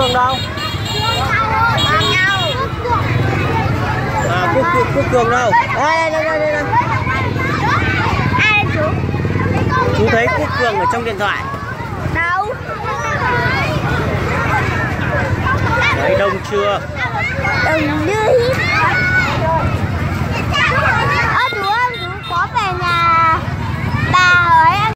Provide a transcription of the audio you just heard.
Cường đâu? À, Quốc Cường đâu? Đây. Ai chú? Chú thấy Quốc Cường ở trong điện thoại. Đâu? Đấy, đông chưa? Đông như hít.